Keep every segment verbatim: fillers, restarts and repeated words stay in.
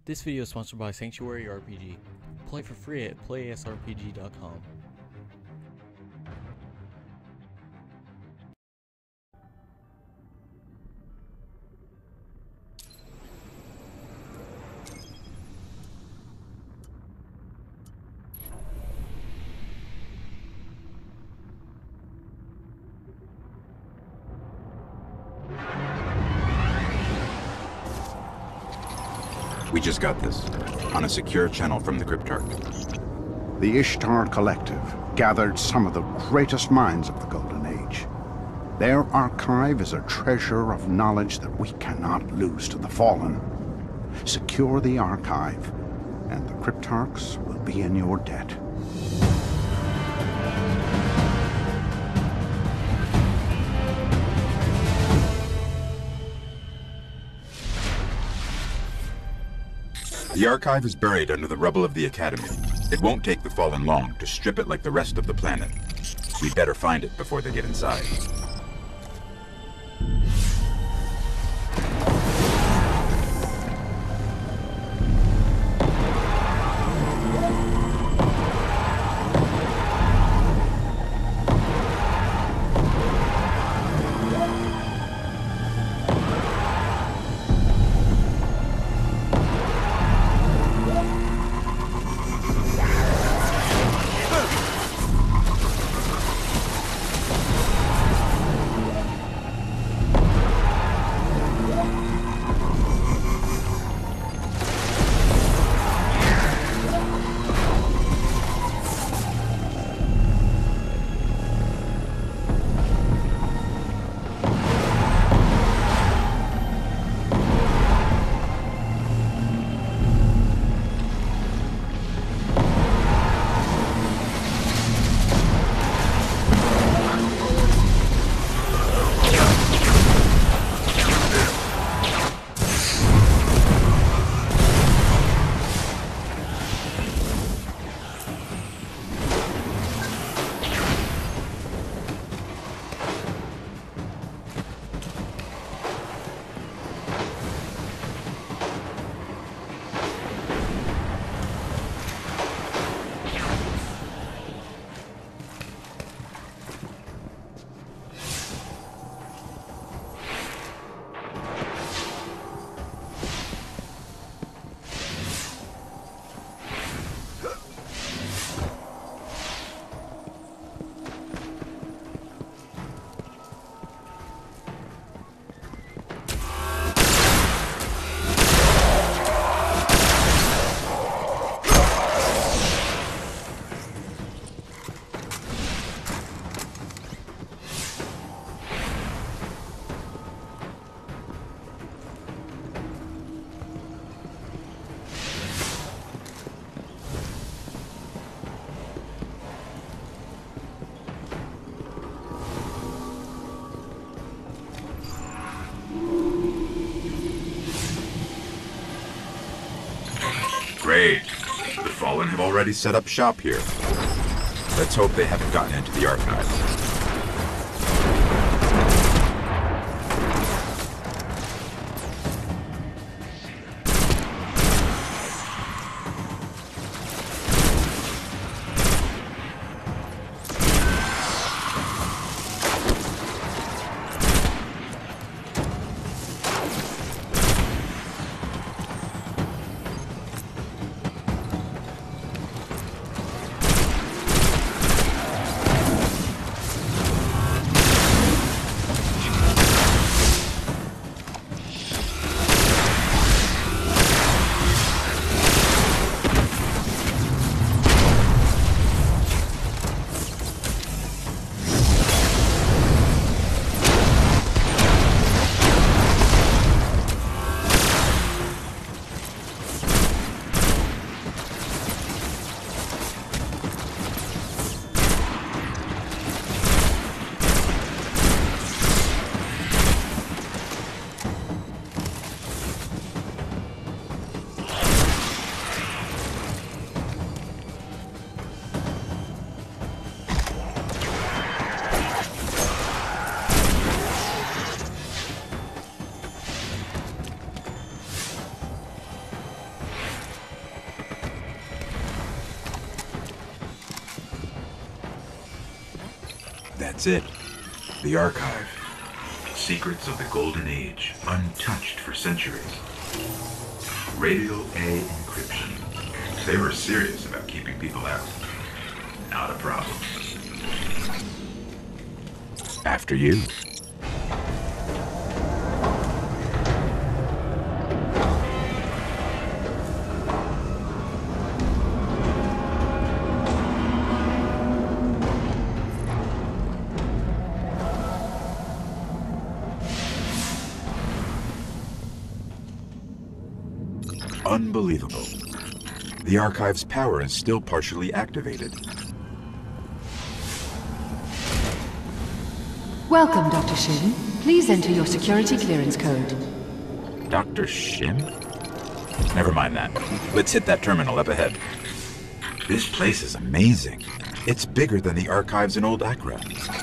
This video is sponsored by Sanctuary R P G. Play for free at play s r p g dot com. We just got this, on a secure channel from the Cryptarch. The Ishtar Collective gathered some of the greatest minds of the Golden Age. Their archive is a treasure of knowledge that we cannot lose to the Fallen. Secure the archive, and the Cryptarchs will be in your debt. The archive is buried under the rubble of the Academy. It won't take the Fallen long to strip it like the rest of the planet. We'd better find it before they get inside. Great. The Fallen have already set up shop here. Let's hope they haven't gotten into the archive. That's it. The Archive. Secrets of the Golden Age, untouched for centuries. Radio A encryption. They were serious about keeping people out. Not a problem. After you. Unbelievable. The Archive's power is still partially activated. Welcome, Doctor Shin. Please enter your security clearance code. Doctor Shin? Never mind that. Let's hit that terminal up ahead. This place is amazing. It's bigger than the Archives in Old Accra.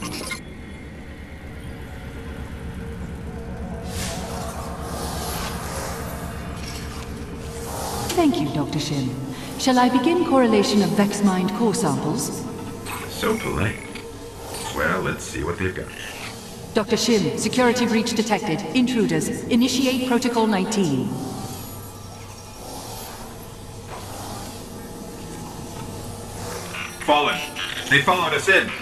Thank you, Doctor Shin. Shall I begin correlation of VexMind core samples? So polite. Well, let's see what they've got. Doctor Shin, security breach detected. Intruders. Initiate Protocol nineteen. Fallen. They followed us in.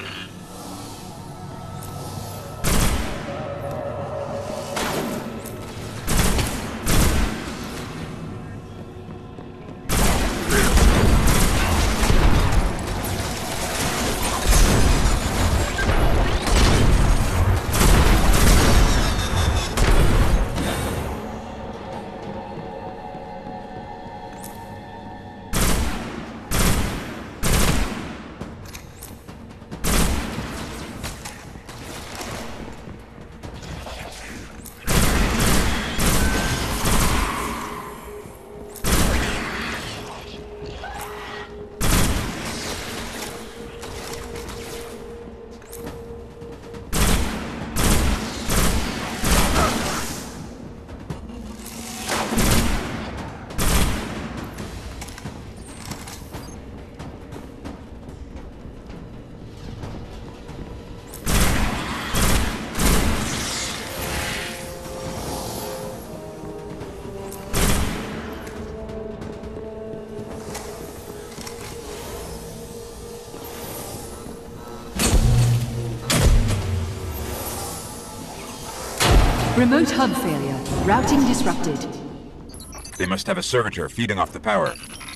Remote hub failure. Routing disrupted. They must have a servitor feeding off the power.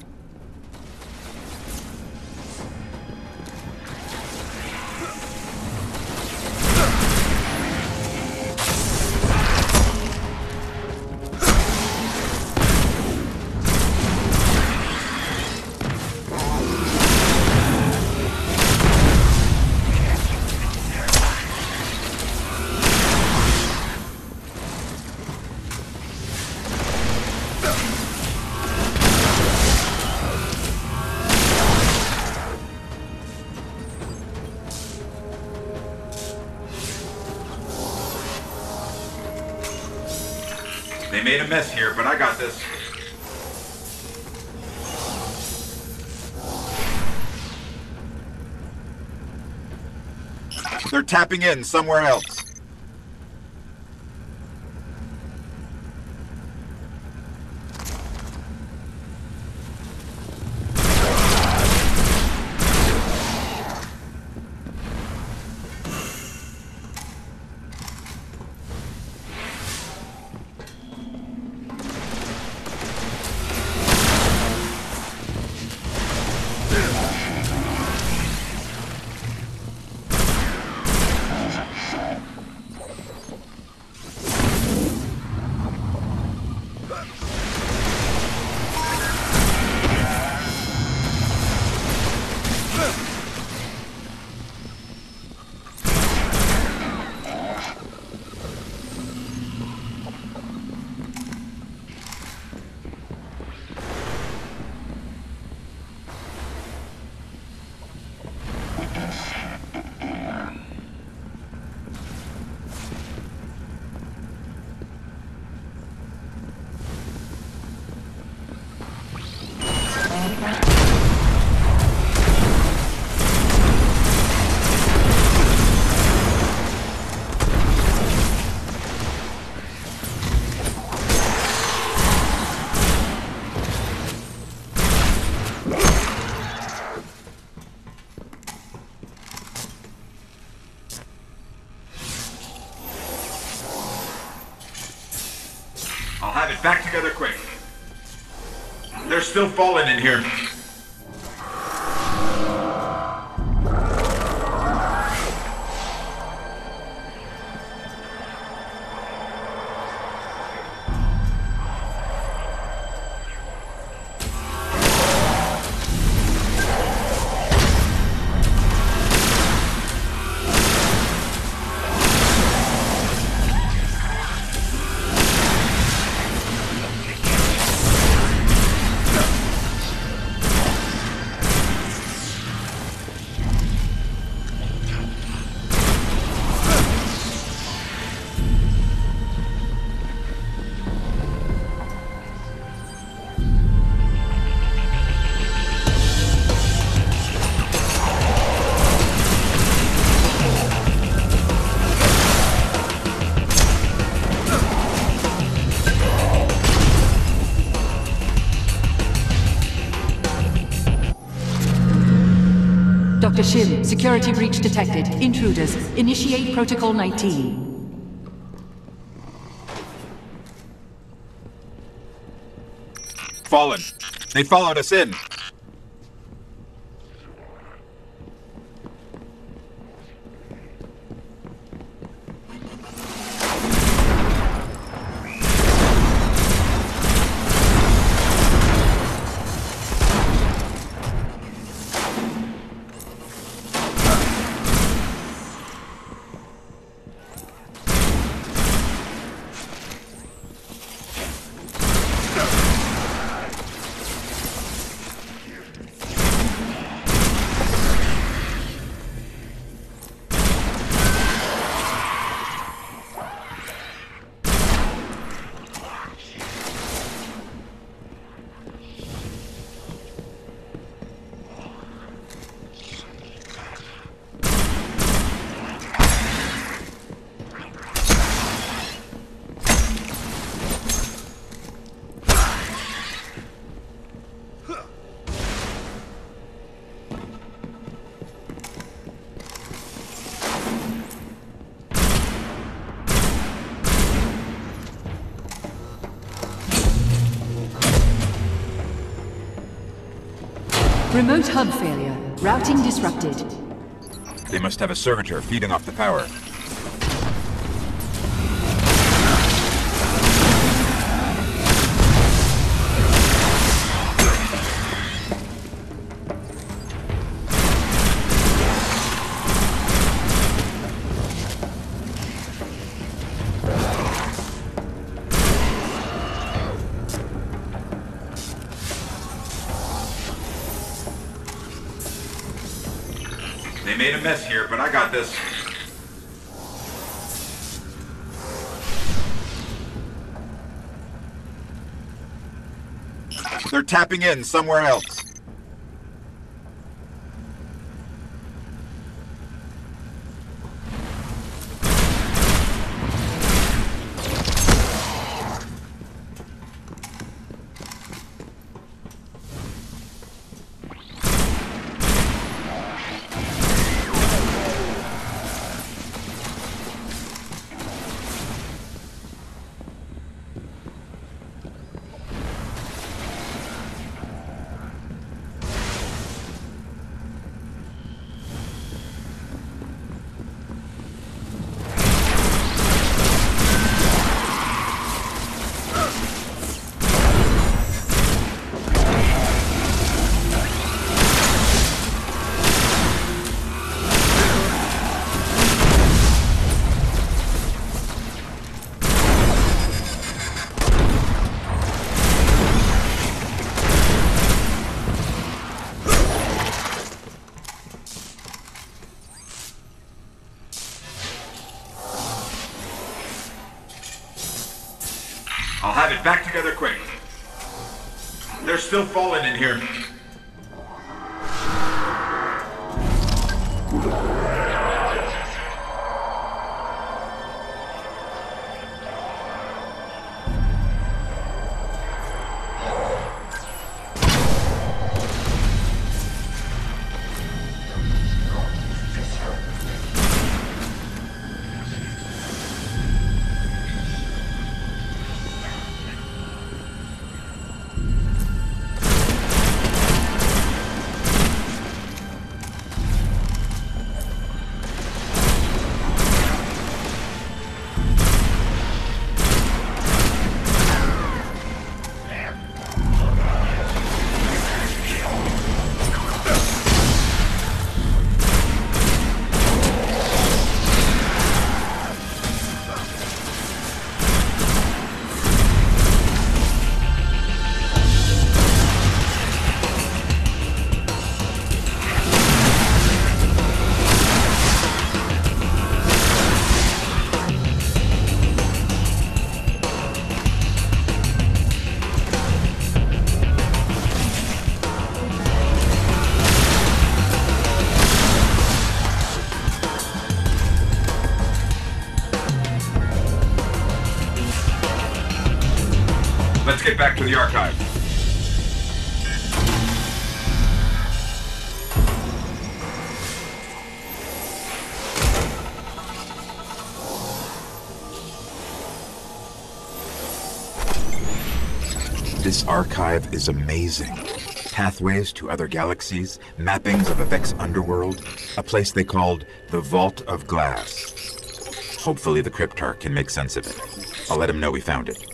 They made a mess here, but I got this. They're tapping in somewhere else. I'll have it back together quick. There's still Fallen in here. Doctor Shim, security breach detected. Intruders, initiate Protocol nineteen. Fallen. They followed us in. Remote hub failure. Routing disrupted. They must have a servitor feeding off the power. They made a mess here, but I got this. They're tapping in somewhere else. I'll have it back together quick. There's still Fallen in here. Let's get back to the archive. This archive is amazing. Pathways to other galaxies, mappings of a Vex underworld, a place they called the Vault of Glass. Hopefully the Cryptarch can make sense of it. I'll let him know we found it.